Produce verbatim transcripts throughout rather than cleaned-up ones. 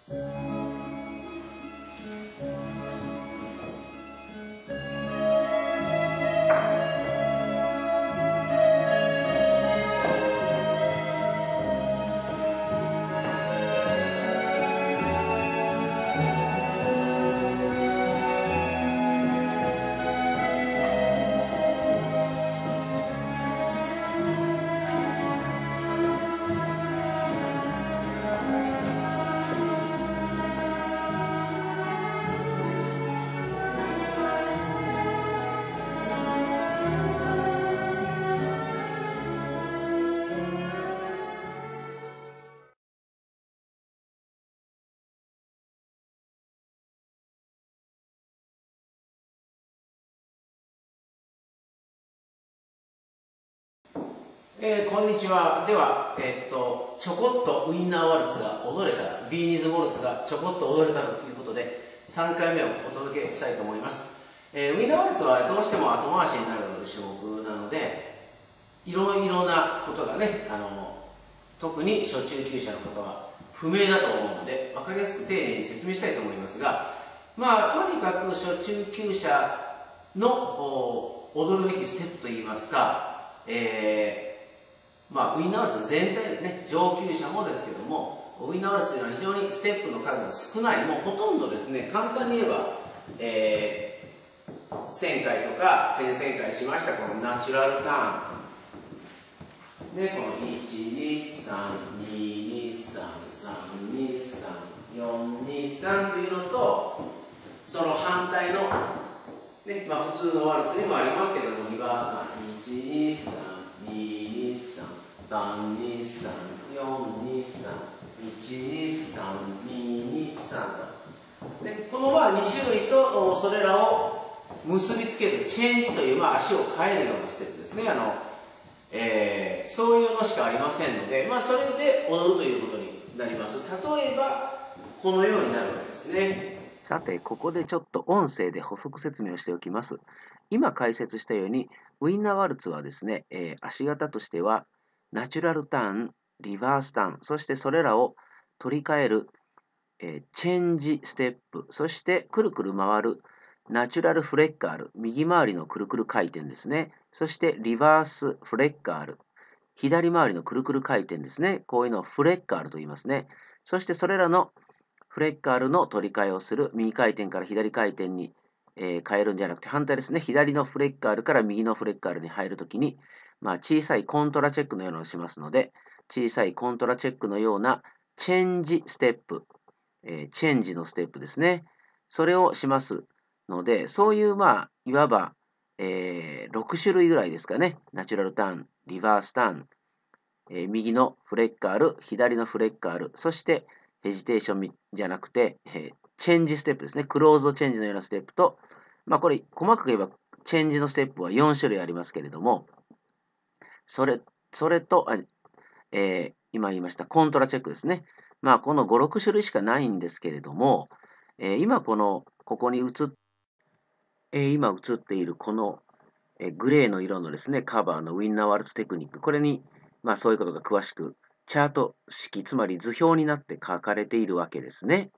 えー、こんにちは。では、えー、っとちょこっとウインナーワルツが踊れたら、ビーニーズ・ウォルツがちょこっと踊れたということでさんかいめをお届けしたいと思います。えー、ウインナーワルツはどうしても後回しになる種目なので、いろいろなことがね、あの特に初中級者の方は不明だと思うので、分かりやすく丁寧に説明したいと思いますが、まあとにかく初中級者の踊るべきステップといいますか、えーまあ、ウインナーワルツ全体ですね、上級者もですけども、ウインナーワルツというのは非常にステップの数が少ない、もうほとんどですね、簡単に言えば、えー、せんかいとかせんせんかいしましたこのナチュラルターンで、このいちにさんににさんさんにさんよんにさんというのと、その反対の、ね、まあ、普通のワルツにもありますけども、リバースターンいちにさんににさんさんにさんよんにさんいちにさんににさんと、でこのまあに種類とそれらを結びつけるチェンジという、まあ、足を変えるようなステップですね。あの、えー、そういうのしかありませんので、まあ、それで踊るということになります。例えばこのようになるわけですね。 さて、ここでちょっと音声で補足説明をしておきます。今解説したように、ウインナーワルツはですね、えー、足型としては、ナチュラルターン、リバースターン、そしてそれらを取り替える、えー、チェンジステップ、そしてくるくる回るナチュラルフレッカール、右回りのくるくる回転ですね。そしてリバースフレッカール、左回りのくるくる回転ですね。こういうのをフレッカールと言いますね。そしてそれらのフレッカールの取り替えをする、右回転から左回転に、えー、変えるんじゃなくて、反対ですね、左のフレッカールから右のフレッカールに入るときに、まあ、小さいコントラチェックのようなのをしますので、小さいコントラチェックのようなチェンジステップ、えー、チェンジのステップですね。それをしますので、そういう、まあ、いわば、えー、ろく種類ぐらいですかね。ナチュラルターン、リバースターン、えー、右のフレッカール、左のフレッカール、そしてヘジテーションじゃなくて、えー、チェンジステップですね。クローズドチェンジのようなステップと、まあこれ、細かく言えば、チェンジのステップはよん種類ありますけれども、それ、それと、えー、今言いましたコントラチェックですね。まあこのご、ろく種類しかないんですけれども、えー、今この、ここに映っ、えー、今映っているこの、えー、グレーの色のですね、カバーのウィンナーワルツテクニック、これに、まあそういうことが詳しく、チャート式、つまり図表になって書かれているわけですね。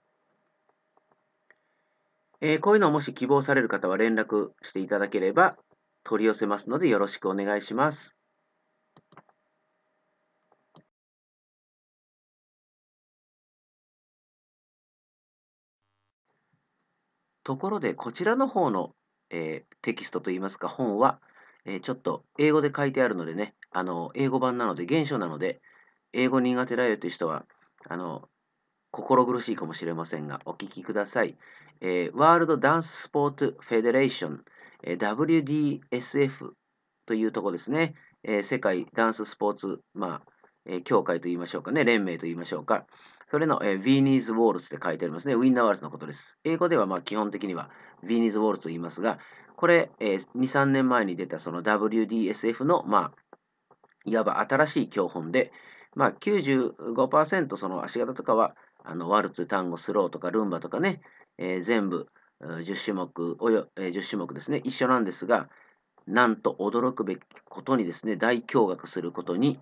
えー、こういうのをもし希望される方は連絡していただければ取り寄せますのでよろしくお願いします。ところでこちらの方の、えー、テキストといいますか本は、えー、ちょっと英語で書いてあるのでね、あの英語版なので原書なので英語苦手だよという人はあの心苦しいかもしれませんがお聞きください。えー、ワールドダンススポーツフェデレーション、えー、ダブリューディーエスエフ というところですね。えー、世界ダンススポーツ、まあえー、協会と言いましょうかね、連盟と言いましょうか。それの、えー、ヴィーニーズ・ウォールズって書いてありますね。ウィンナーワールズのことです。英語ではまあ基本的にはヴィーニーズ・ウォールズと言いますが、これ、えー、に、さんねんまえに出たその ダブリューディーエスエフ の、まあ、いわば新しい教本で、まあ、きゅうじゅうごパーセントその足型とかは、あのワルツ、タンゴ、スローとかルンバとかね、えー、全部じゅっ種目およ、えー、じゅっ種目ですね、一緒なんですが、なんと驚くべきことにですね、大驚愕することに、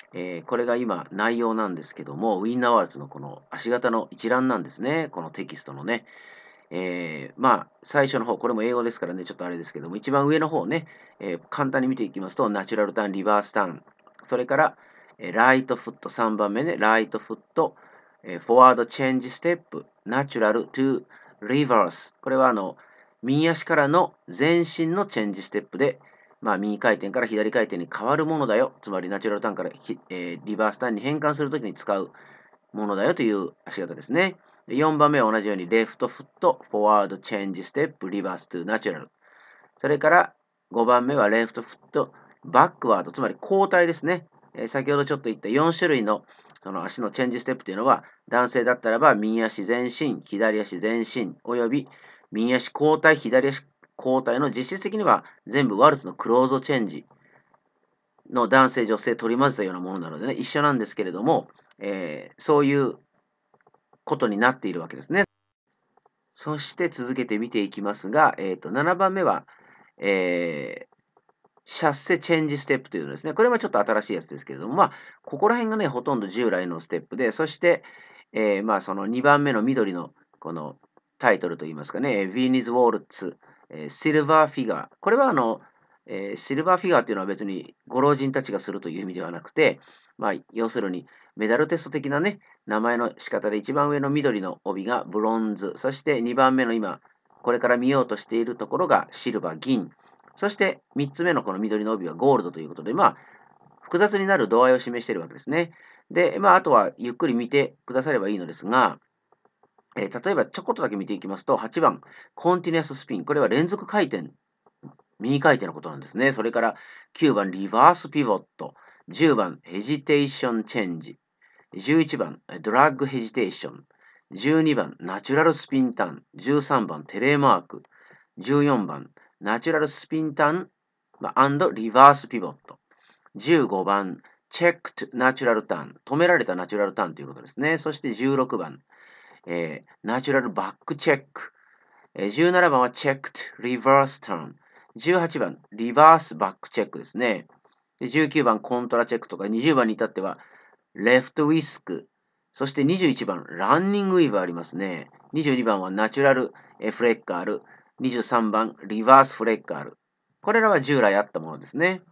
えーこれが今内容なんですけども、ウィンナーワルツのこの足型の一覧なんですね。このテキストのね。えーまあ、最初の方、これも英語ですからね、ちょっとあれですけども、一番上の方ね、えー簡単に見ていきますと、ナチュラルターン、リバースターン、それから、えーライトフット、さんばんめね、ライトフット、えーフォワードチェンジステップ、ナチュラルトゥリバース。これはあの、右足からの前進のチェンジステップで、まあ、右回転から左回転に変わるものだよ。つまり、ナチュラルターンからひ、えーリバースターンに変換するときに使うものだよという足型ですね。でよんばんめは同じように、レフトフット、フォワード、チェンジ、ステップ、リバーストゥナチュラル。それからごばんめは、レフトフット、バックワード、つまり交代ですね。えー先ほどちょっと言ったよん種類のその足のチェンジステップというのは、男性だったらば、右足前進、左足前進、および右足交代、左足交代の実質的には全部ワルツのクローズチェンジの男性、女性取り混ぜたようなものなのでね、一緒なんですけれども、えーそういうことになっているわけですね。そして続けて見ていきますが、えー、とななばんめは、えーシャッセチェンジステップというのですね。これはちょっと新しいやつですけれども、まあ、ここら辺がね、ほとんど従来のステップで、そして、えーまあ、そのにばんめの緑のこのタイトルといいますかね、ヴィーニズ・ウォルツ、えーシルバーフィガー。これはあの、えーシルバーフィガーというのは別にご老人たちがするという意味ではなくて、まあ、要するにメダルテスト的なね、名前の仕方で一番上の緑の帯がブロンズ、そしてにばんめの今、これから見ようとしているところがシルバー、銀、そしてみっつめのこの緑の帯はゴールドということで、まあ、複雑になる度合いを示しているわけですね。で、まあ、あとはゆっくり見てくださればいいのですが、えー例えばちょこっとだけ見ていきますと、はちばん、コンティニュアススピン。これは連続回転、右回転のことなんですね。それからきゅうばん、リバースピボット。じゅうばん、ヘジテーションチェンジ。じゅういちばん、ドラッグヘジテーション。じゅうにばん、ナチュラルスピンターン。じゅうさんばん、テレマーク。じゅうよんばん、ナチュラルスピンターンリバースピボット。じゅうごばん、チェックトナチュラルターン。止められたナチュラルターンということですね。そしてじゅうろくばん、えーナチュラルバックチェック。えーじゅうななばんはチェックトリバースターン。じゅうはちばん、リバースバックチェックですね。でじゅうきゅうばん、コントラチェックとか、にじゅうばんに至っては、レフトウィスク。そしてにじゅういちばん、ランニングウィーブありますね。にじゅうにばんはナチュラルフレッカール。にじゅうさんばん、リバースフレッカール。これらは従来あったものですね。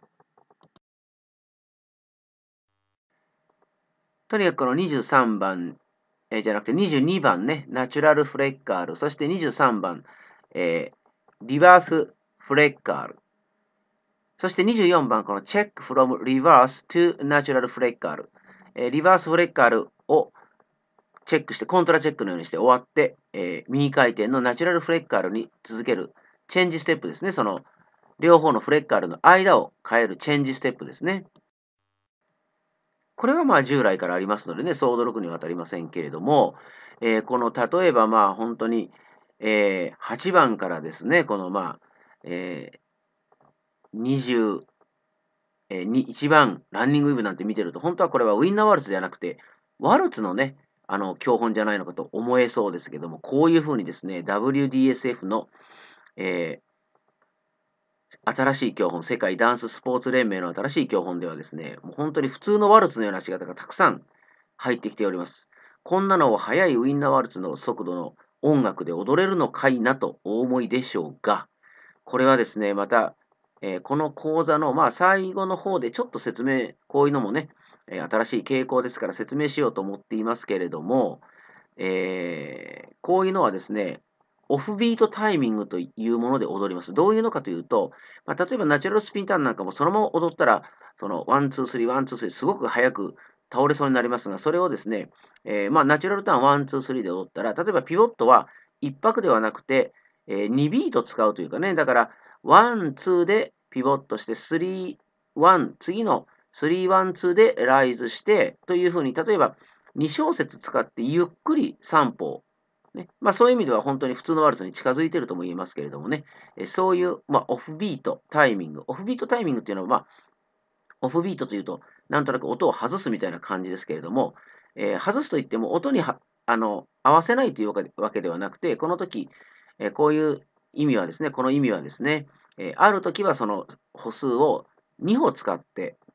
とにかくこのにじゅうさんばん、えーじゃなくてにじゅうにばんね、ナチュラルフレッカール。そしてにじゅうさんばん、えーリバースフレッカール。そしてにじゅうよんばん、このチェックフロムリバース to ナチュラルフレッカール。えーリバースフレッカールをチェックして、コントラチェックのようにして終わって、えー右回転のナチュラルフレッカールに続けるチェンジステップですね。その両方のフレッカールの間を変えるチェンジステップですね。これはまあ従来からありますのでね、そう驚くには当たりませんけれども、えーこの例えばまあ本当に、えーはちばんからですね、このまあ、えーにじゅう、えーにいちばんランニングウィブなんて見てると、本当はこれはウィンナーワルツじゃなくて、ワルツのね、あの教本じゃないのかと思えそうですけども、こういうふうにですね、ダブリューディーエスエフ の、えー新しい教本、世界ダンススポーツ連盟の新しい教本ではですね、もう本当に普通のワルツのような仕方がたくさん入ってきております。こんなのを速いウィンナーワルツの速度の音楽で踊れるのかいなとお思いでしょうが、これはですね、また、えーこの講座の、まあ、最後の方でちょっと説明、こういうのもね、えー新しい傾向ですから説明しようと思っていますけれども、えーこういうのはですね、オフビートタイミングというもので踊ります。どういうのかというと、まあ、例えばナチュラルスピンターンなんかもそのまま踊ったら、そのワン、ツー、スリー、ワン、ツー、スリー、すごく速く倒れそうになりますが、それをですね、えーまあ、ナチュラルターンワン、ツー、スリーで踊ったら、例えばピボットはいっ拍ではなくて、えーにビート使うというかね、だからワン、ツーでピボットして、スリー、ワン、次のスリー、ワン、ツーでライズしてというふうに、例えばに小節使ってゆっくりさん歩、ねまあ、そういう意味では本当に普通のワルツに近づいているとも言えますけれどもね、えそういう、まあ、オフビート、タイミング、オフビートタイミングっていうのは、まあ、オフビートというと、なんとなく音を外すみたいな感じですけれども、えー外すといっても音にはあの合わせないというわけわけではなくて、この時、えーこういう意味はですね、この意味はですね、えーある時はその歩数をに歩使って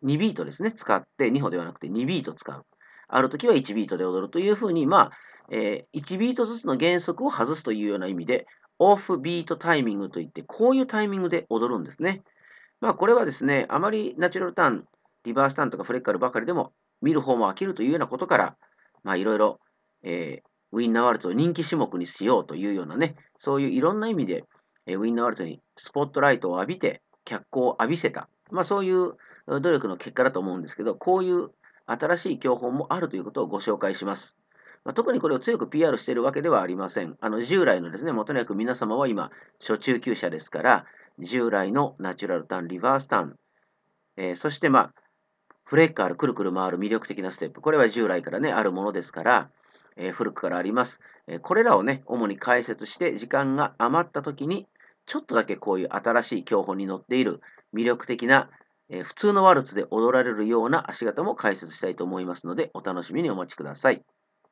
にビートですね、使って、に歩ではなくてにビート使う。あるときはいちビートで踊るというふうに、まあ、えー、いちビートずつの原則を外すというような意味で、オフビートタイミングといって、こういうタイミングで踊るんですね。まあ、これはですね、あまりナチュラルターン、リバースターンとかフレッカルばかりでも見る方も飽きるというようなことから、まあ、いろいろ、えー、ウィンナーワルツを人気種目にしようというようなね、そういういろんな意味で、えー、ウィンナーワルツにスポットライトを浴びて、脚光を浴びせた、まあ、そういう努力の結果だと思うんですけど、こういう新しい教法もあるということをご紹介します。まあ、特にこれを強く ピーアール しているわけではありません。あの従来のですね、もとにかく皆様は今、初中級者ですから、従来のナチュラルターン、リバースターン、えー、そして、まあ、フレッカール、くるくる回る魅力的なステップ。これは従来からね、あるものですから、えー、古くからあります。えー、これらをね、主に解説して、時間が余った時に、ちょっとだけこういう新しい教法に載っている魅力的な、えー、普通のワルツで踊られるような足型も解説したいと思いますので、お楽しみにお待ちください。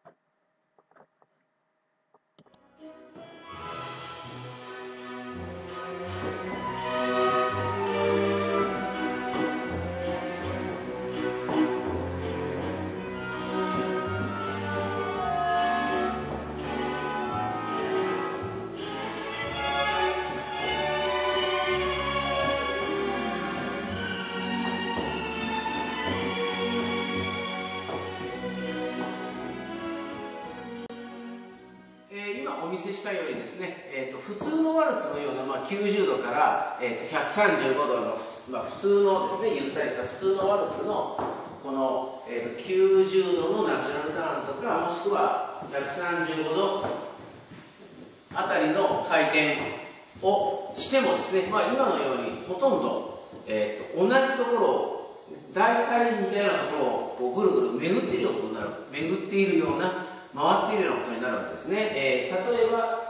お見せしたようにですね、えー、と普通のワルツのような、まあ、きゅうじゅうどから、えー、とひゃくさんじゅうごどの、まあ、普通のですね、ゆったりした普通のワルツのこの、えー、ときゅうじゅうどのナチュラルターンとか、もしくはひゃくさんじゅうごどあたりの回転をしてもですね、まあ、今のようにほとんど、えー、と同じところを大体似たようなところをこうぐるぐる巡っているようになる、巡っているような回っているようなことになるわけですね。えー、例えば、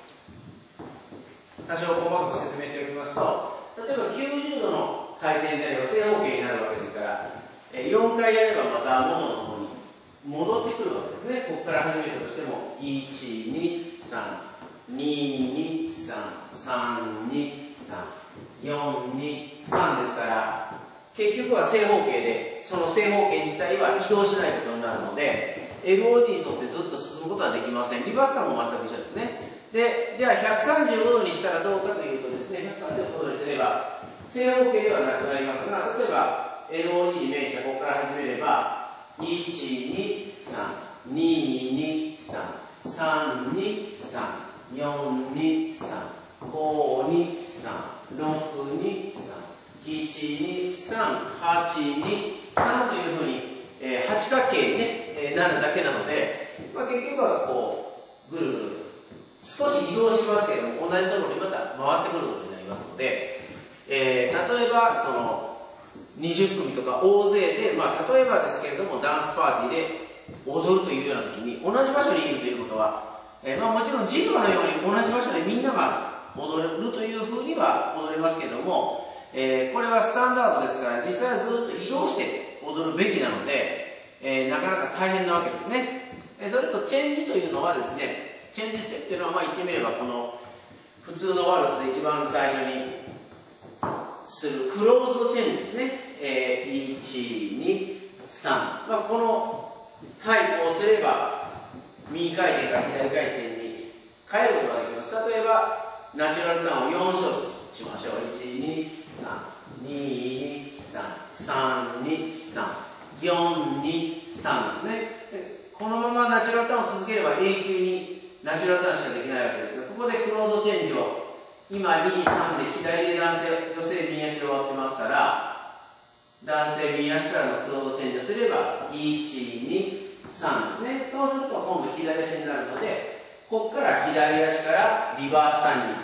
多少細かく説明しておきますと、例えばきゅうじゅうどの回転であれば正方形になるわけですから、えー、よんかいやればまた元のところに戻ってくるわけですね。ここから始めたとしても、いち、に、さん、に、に、さん、さん、に、さん、よん、に、さんですから、結局は正方形で、その正方形自体は移動しないことになるので、エルオーディー に沿ってずっと進むことはできません。リバースターも全く一緒ですね。で、じゃあひゃくさんじゅうごどにしたらどうかというとですね、ひゃくさんじゅうごどにすれば正方形ではなくなりますが、例えば エルオーディー に面したここから始めれば、いち、に、さん、に、に、さん、さん、に、さん、よん、に、さん、ご、に、さん、ろく、に、さん、いち、に、さん、はち、に、さんというふうに、えー、八角形に、ね、えー、なるだけなので、まあ、結局はこうぐるぐる少し移動しますけれども、同じところにまた回ってくることになりますので、えー、例えばそのにじゅっくみとか大勢で、まあ、例えばですけれどもダンスパーティーで踊るというような時に同じ場所にいるということは、えーまあ、もちろんジグマのように同じ場所でみんなが踊るというふうには踊れますけれども、えー、これはスタンダードですから実際はずっと移動して踊るべきなので、えー、なかなか大変なわけですね。えー、それとチェンジというのはですね、チェンジステップというのはまあ言ってみればこの普通のワルツで一番最初にするクローズドチェンジですね。えー、いち、に、さん、まあ、このタイプをすれば右回転から左回転に変えることができます。例えばナチュラルターンをよん小ずつしましょう。いち、に、さん、に、に、さん、さん、に、さん、よん、に、さんですね。このままナチュラルターンを続ければ永久にナチュラルターンしかできないわけですが、ここでクローズドチェンジを今に、さんで左で男性、女性右足で終わってますから、男性右足からのクローズドチェンジをすればいち、に、さんですね。そうすると今度左足になるので、ここから左足からリバースターンに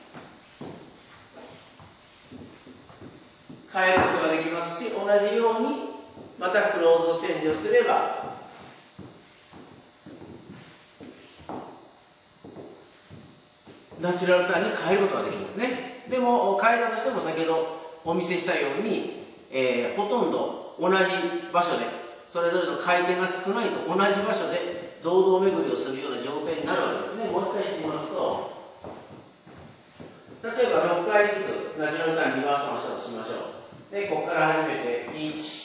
変えることができますし、同じようにまたクローズドチェンジをすればナチュラルターンに変えることができますね。でも変えたとしても先ほどお見せしたように、えー、ほとんど同じ場所でそれぞれの回転が少ないと同じ場所で堂々巡りをするような状態になるわけですね。もう一回してみますと、例えばろっかいずつナチュラルターンリバースをしたとしましょう。でここから始めていち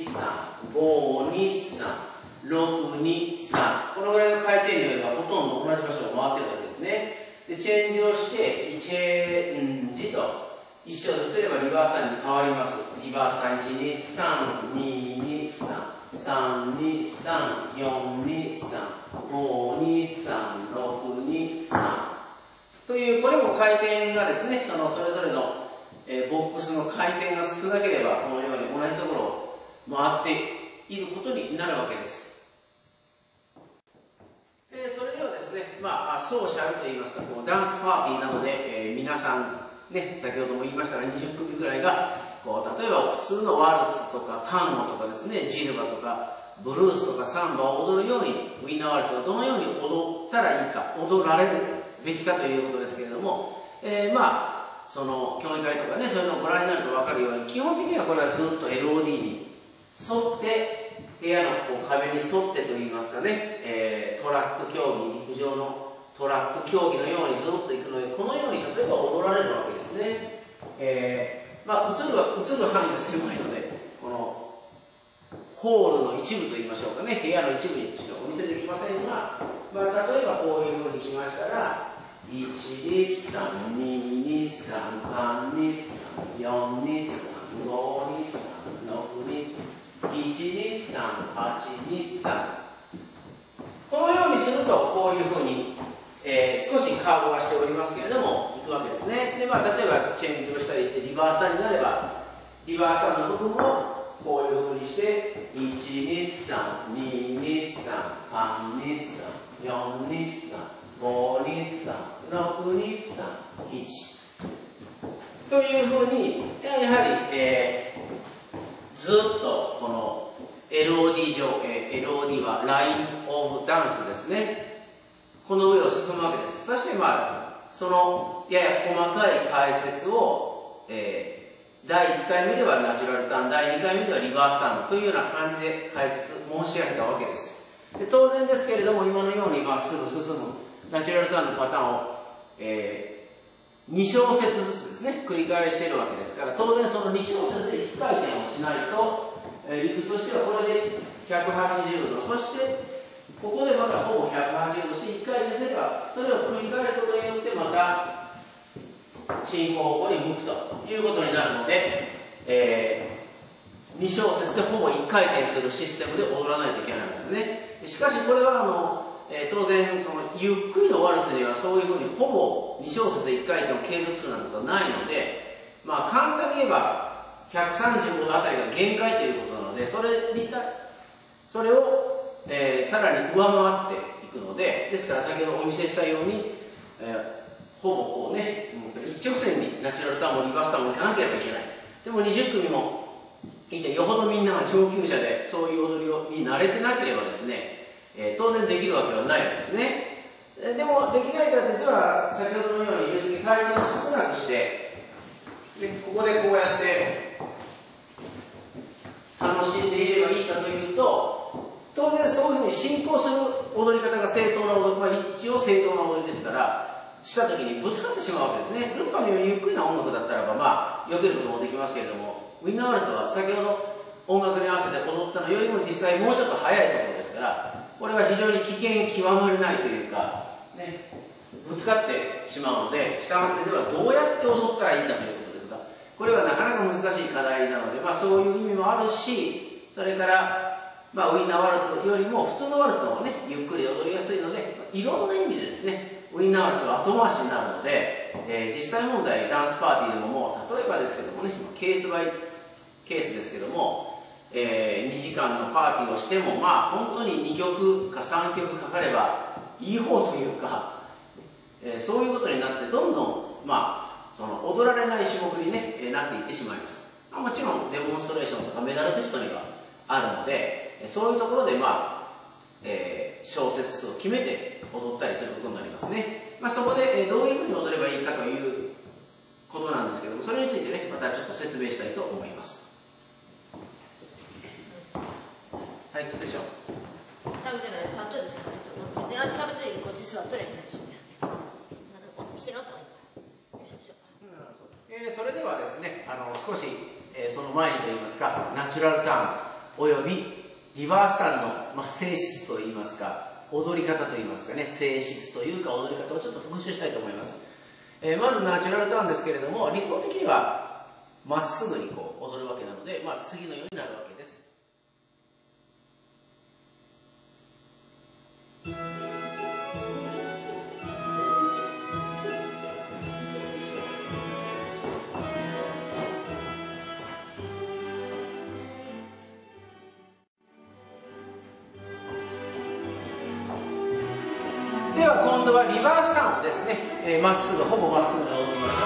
さん、ごにさん、ろくにさん、このぐらいの回転量がほとんど同じ場所を回ってるわけですね。でチェンジをしてチェンジと一生とすればリバースタイムに変わります。リバースタイムいちにさんににさんさんにさんよんにさんごにさんろくにさんという、これも回転がですね、そのそれぞれの、えー、ボックスの回転が少なければこのように同じところを回っていることになるわけです。えー、それではですね、まあ、ソーシャルといいますか、こうダンスパーティーなので、えー、皆さん、ね、先ほども言いましたがにじゅっくみぐらいがこう例えば普通のワルツとかタンゴとかですね、ジルバとかブルースとかサンバを踊るようにウィンナーワルツはどのように踊ったらいいか、踊られるべきかということですけれども、えー、まあその競技会とかね、そういうのをご覧になると分かるように、基本的にはこれはずっと エルオーディー に沿って部屋のこう壁に沿ってといいますかね、えー、トラック競技、陸上のトラック競技のようにずっと行くので、このように例えば踊られるわけですね。えー、まあ、映るは映る範囲が狭いので、このホールの一部といいましょうかね、部屋の一部にしかお見せできませんが、まあ、例えばこういうふうに来ましたら、いちにさんににさんさんにさんよんにさんごにさんろくにさんいちにさんはちにさん、このようにするとこういうふうに、えー、少しカーブがしておりますけれどもいくわけですね。で、まあ、例えばチェンジをしたりしてリバースタになれば、リバースタの部分もこういうふうにしていちにさんににさんさんにさんよんにさんごにさんろくにさんいちというふうに、やはり、えー、ずっとこの エルオーディー 上、えー、エルオーディー はラインオブダンスですね、この上を進むわけです。そしてまあそのやや細かい解説を、えー、だいいっかいめではナチュラルターン、だいにかいめではリバースターンというような感じで解説申し上げたわけです。で当然ですけれども、今のようにまっすぐ進むナチュラルターンのパターンを、えーに小節ずつですね、繰り返しているわけですから、当然そのに小節でいっかい転をしないと、えー、理屈としてはこれでひゃくはちじゅうど、そしてここでまたほぼひゃくはちじゅうどしていっかい転すれば、それを繰り返すことによってまた進行方向に向くということになるので、えー、に小節でほぼいっかい転するシステムで踊らないといけないわけですね。しかしこれはあのえー、当然そのゆっくりのワルツにはそういうふうにほぼに小節でいっかい転を継続するなんてことはないので、まあ簡単に言えばひゃくさんじゅうごどあたりが限界ということなので、それにたそれを、えー、さらに上回っていくので、ですから先ほどお見せしたように、えー、ほぼこうね一直線にナチュラルターンもリバースターンもいかなければいけない。でもにじゅっくみもいて、よほどみんなが上級者でそういう踊りをに慣れてなければですね、えー、当然できるわけはないわけですね。えー、でもできないからといっては、先ほどのように別に回転を少なくして、でここでこうやって楽しんでいればいいかというと、当然そういうふうに進行する踊り方が正当な踊り、まあ、一応正当な踊りですから、した時にぶつかってしまうわけですね。ルンパのようにゆっくりな音楽だったらば、まあ避けることもできますけれども、ウィンナーワルツは先ほど音楽に合わせて踊ったのよりも実際もうちょっと速い速度ですから、これは非常に危険極まりないというか、ね、ぶつかってしまうので、したがってではどうやって踊ったらいいんだということですが、これはなかなか難しい課題なので、まあ、そういう意味もあるし、それから、まあ、ウィンナーワルツよりも普通のワルツの方がねゆっくり踊りやすいので、いろんな意味でですねウィンナーワルツは後回しになるので、えー、実際問題ダンスパーティーでももう例えばですけどもね、ケースバイケースですけども、えー、にじかんのパーティーをしても、まあ本当ににきょくかさんきょくかかればいい方というか、えー、そういうことになってどんどん、まあ、その踊られない種目に、ね、えー、なっていってしまいます。まあ、もちろんデモンストレーションとかメダルテストにはあるので、そういうところで、まあえー、小節数を決めて踊ったりすることになりますね。まあ、そこで、えー、どういうふうに踊ればいいかということなんですけども、それについてねまたちょっと説明したいと思います。退屈でしょう。 退屈じゃない、立っといてしかないと。別に味食べていいこっち座っとれないし。見せろと。よいしょよいしょ。えー、それではですね、あの少し、えー、その前にといいますか、ナチュラルターン、 およびリバースタンの、まあ、性質といいますか踊り方といいますかね、性質というか踊り方をちょっと復習したいと思います。えー、まずナチュラルターンですけれども、理想的にはまっすぐにこう踊るわけなので、まあ、次のようになるわけです。では今度はリバースターンですね、えー、まっすぐほぼまっすぐに踊ります。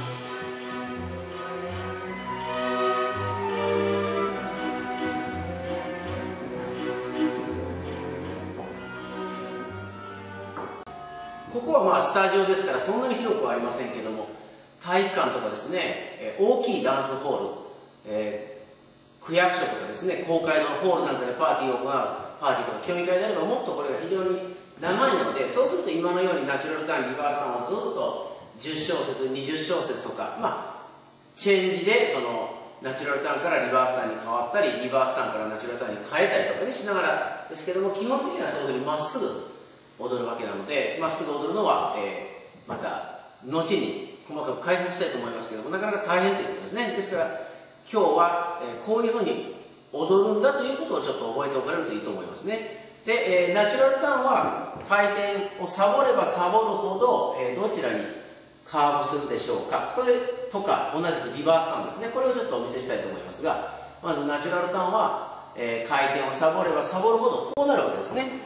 ここはまあスタジオですからそんなに広くはありませんけども、体育館とかですね、えー、大きいダンスホール、えー、区役所とかですね、公会のホールなんかでパーティーを行うパーティーとか競技会であればもっとこれが非常に長いので、そうすると今のようにナチュラルターン、リバースターンをずっとじゅっしょうせつ、にじゅっしょうせつとか、まあ、チェンジでそのナチュラルターンからリバースターンに変わったり、リバースターンからナチュラルターンに変えたりとかでしながらですけども、基本的にはそういうふうにまっすぐ踊るわけなので、まっすぐ踊るのは、えー、また後に細かく解説したいと思いますけども、なかなか大変ということですね。ですから今日は、えー、こういうふうに踊るんだということをちょっと覚えておかれるといいと思いますね。で、えー、ナチュラルターンは回転をサボればサボるほど、えー、どちらにカーブするでしょうか。それとか同じくリバースターンですね。これをちょっとお見せしたいと思いますが、まずナチュラルターンは、えー、回転をサボればサボるほどこうなるわけですね。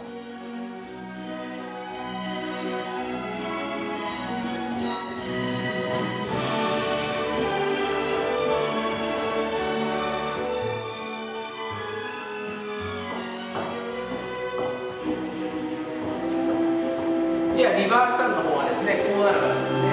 じゃあリバースターンの方はですね、こうなるわけですね。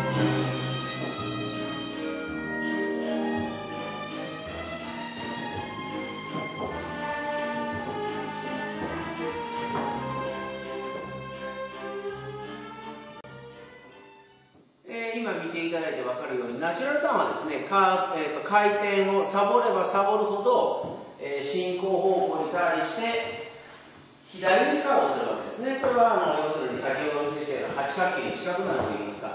えー、今見ていただいて分かるように、ナチュラルターンはですね、かえー、と回転をサボればサボるほど、えー、進行方向に対して左にカーブするわけですね。これはあの要するに先ほどお見せしたような八角形に近くなるといいますか、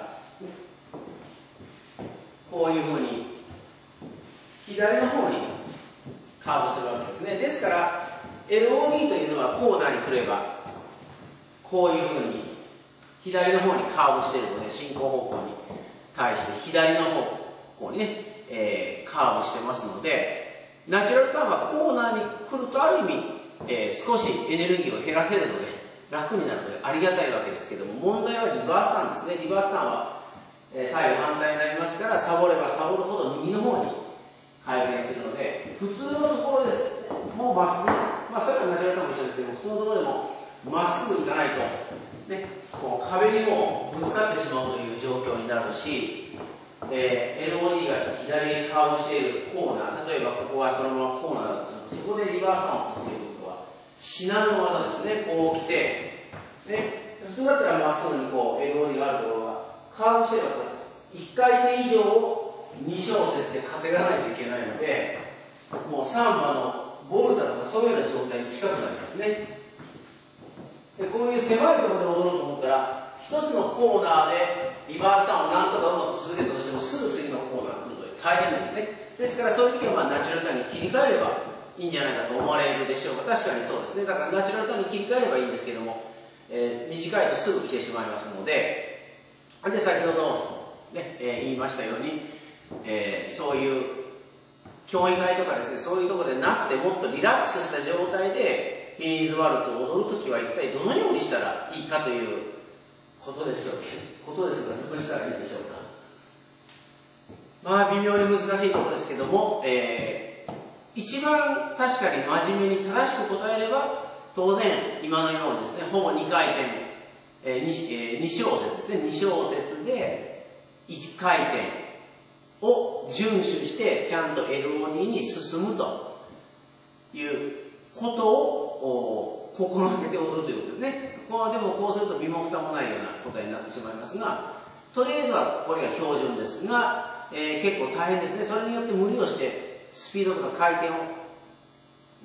こういうふうに左の方にカーブするわけですね。ですから エルオーディー というのはコーナーに来ればこういうふうに左の方にカーブしているので、進行方向に対して左の方向にね、えー、カーブしてますので、ナチュラルターンはコーナーに来るとある意味えー、少しエネルギーを減らせるので楽になるのでありがたいわけですけども、問題はリバースターンですね。リバースターンは、えー、左右反対になりますから、サボればサボるほど右の方に回転するので、普通のところですもうまっすぐ、まあそれはナチュラルターンも一緒ですけども、普通のところでもまっすぐ行かないと、ね、こう壁にもぶつかってしまうという状況になるし、えー、エルオーディー が左にカーブしているコーナー、例えばここはそのままコーナーだとすると、そこでリバースターンを続ける至難の技ですね。こう来て、ね、普通だったらまっすぐにこう エルオーディー があるところがカーブしてればいっかいてん以上をにしょうせつで稼がないといけないので、もうサンバのボルタとかそういうような状態に近くなりますね。でこういう狭いところで踊ろうと思ったら、一つのコーナーでリバースターンをなんとかうまく続けたとしてもすぐ次のコーナーが来るので大変ですね。ですからそういう時はまあナチュラルターンに切り替えればいいんじゃないかと思われるでしょうか。確かにそうですね。だからナチュラルターンに切り替えればいいんですけども、えー、短いとすぐ来てしまいますので、で先ほど、ねえー、言いましたように、えー、そういう競技会とかですね、そういうところでなくてもっとリラックスした状態でフィニーズワルツを踊るときは一体どのようにしたらいいかということでしょうことですが、どうしたらいいでしょうか。まあ微妙に難しいところですけども、えー一番確かに真面目に正しく答えれば、当然今のようにですね、ほぼにかいてん、えー 2, えー、に小節ですね、に小節でいっかいてんを遵守してちゃんと エルオーディー に進むということを心がけて踊るということですね。こうでもこうすると身も蓋もないような答えになってしまいますが、とりあえずはこれが標準ですが、えー、結構大変ですね。それによって無理をしてスピードとか回転を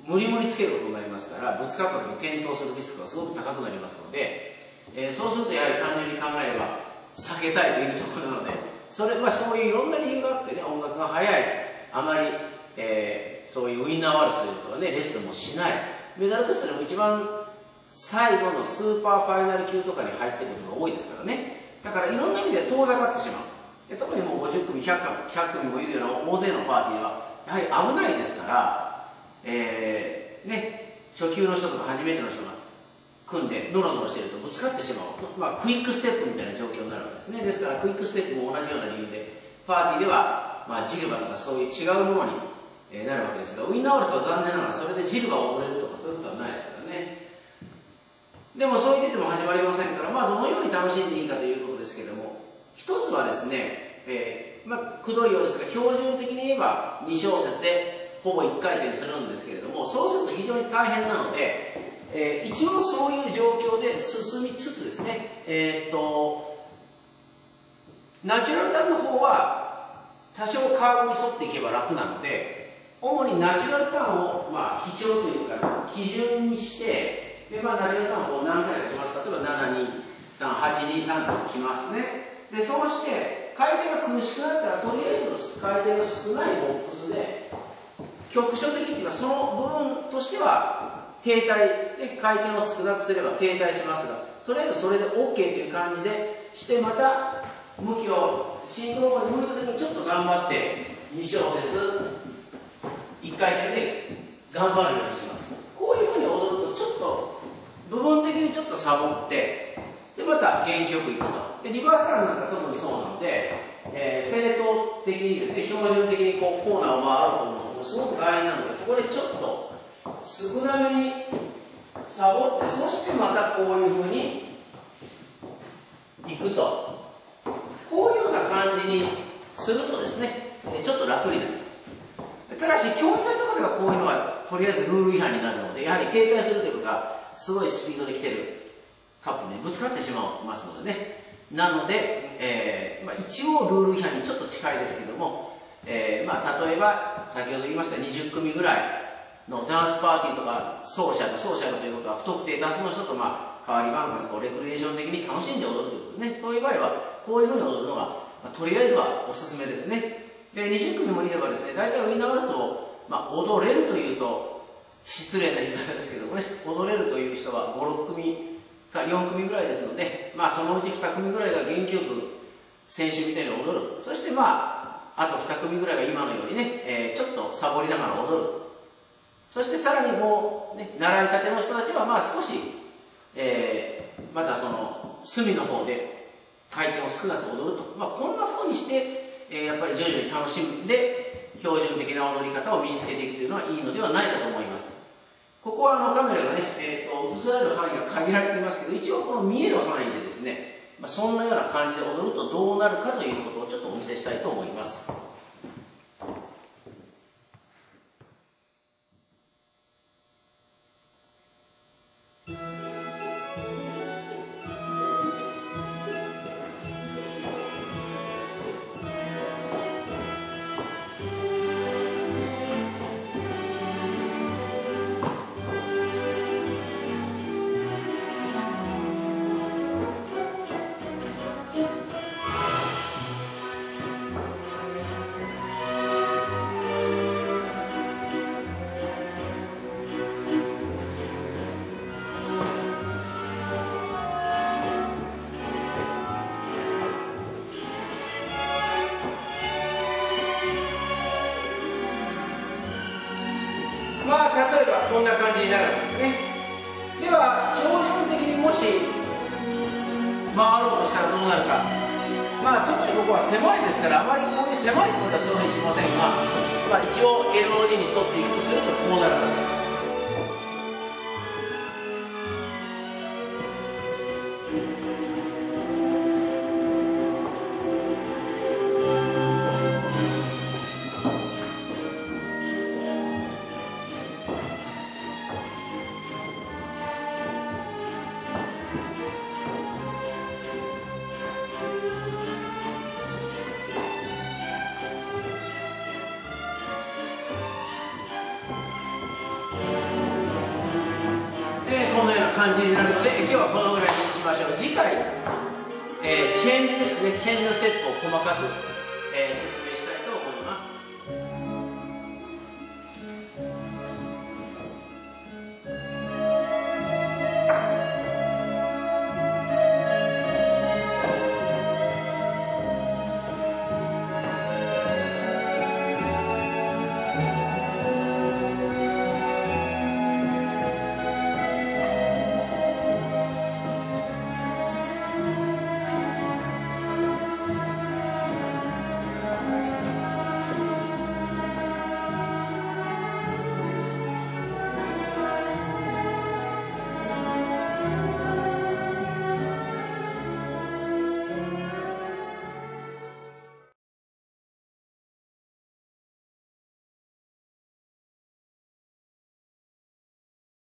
無理無理つけることになりますから、ぶつかった時に転倒するリスクがすごく高くなりますので、えー、そうするとやはり単純に考えれば避けたいというところなので、それはそういういろんな理由があってね、音楽が速い、あまり、えー、そういうウインナーワルツということはね、レッスンもしない、メダルとしても一番最後のスーパーファイナル級とかに入っていることが多いですからね。だからいろんな意味で遠ざかってしまう。で特にもうごじゅっくみひゃく組もいるような大勢のパーティーはやはり危ないですから、えーね、初級の人とか初めての人が組んでノロノロしているとぶつかってしまう、まあ、クイックステップみたいな状況になるわけですね。ですからクイックステップも同じような理由でパーティーでは、まあ、ジルバとかそういう違うものに、えー、なるわけですが、ウインナーワルツは残念ながらそれでジルバを踊れるとかそういうことはないですからね。でもそう言ってても始まりませんから、まあ、どのように楽しんでいいかということですけれども、一つはですね、えーまあ、くどいようですが標準的に言えばに小節でほぼいっかい転するんですけれども、そうすると非常に大変なので、えー、一応そういう状況で進みつつですね、えー、っとナチュラルターンの方は多少カーブに沿っていけば楽なので、主にナチュラルターンを、まあ、基調というか基準にして、で、まあ、ナチュラルターンを何回かしますか。例えばななにさんはちにさんときますね。でそうして回転が苦しくなったらとりあえず回転が少ないボックスで局所的っていうかその部分としては停滞で回転を少なくすれば停滞しますが、とりあえずそれで OK という感じでしてまた向きをシンクロ方向に向いた時にちょっと頑張ってに小節いっかい転で頑張るようにします。こういうふうに踊るとちょっと部分的にちょっとサボってでまた元気よくいくと。でリバースターンなんか特にそうなので、えー、正統的にですね標準的にこうコーナーを回ろうと思うとすごく大変なので、ここでちょっと少なめにサボって、そしてまたこういうふうにいくと、こういうような感じにするとですねちょっと楽になります。ただし競技のところではこういうのはとりあえずルール違反になるので、やはり警戒するということはすごいスピードで来てるカップにぶつかってしまいますのでね。なので、えーまあ、一応ルール違反にちょっと近いですけども、えーまあ、例えば先ほど言いましたにじゅっくみぐらいのダンスパーティーとかソーシャルソーシャルということは不特定多数の人とまあ代わり番号にこうレクリエーション的に楽しんで踊るということですね。そういう場合はこういうふうに踊るのが、まあ、とりあえずはおすすめですね。でにじゅっくみもいればですね、大体ウインナーワルツを、まあ、踊れるというと失礼な言い方ですけどもね、踊れるという人はごろっくみかよんくみぐらいですので、まあ、そのうちにくみぐらいが元気よく先週みたいに踊る。そしてまああとにくみぐらいが今のようにね、えー、ちょっとサボりながら踊る。そしてさらにもう、ね、習いたての人たちはまあ少し、えー、またその隅の方で回転を少なく踊ると、まあ、こんな風にして、えー、やっぱり徐々に楽しんで標準的な踊り方を身につけていくというのはいいのではないかと思います。ここはあのカメラがね、えー、と映される範囲が限られていますけど、一応この見える範囲でですね、まあ、そんなような感じで踊るとどうなるかということをちょっとお見せしたいと思います。まあ例えばこんな感じになるわけですね。では標準的にもし回ろうとしたらどうなるか。まあ特にここは狭いですから、あまりこういう狭いことはそういうふうにしませんが、まあ、一応 エルオーディー に沿っていくとするとこうなるわけです。 このような感じになるので、今日はこのぐらいにしましょう。次回、えーチェンジですね、チェンジのステップを細かく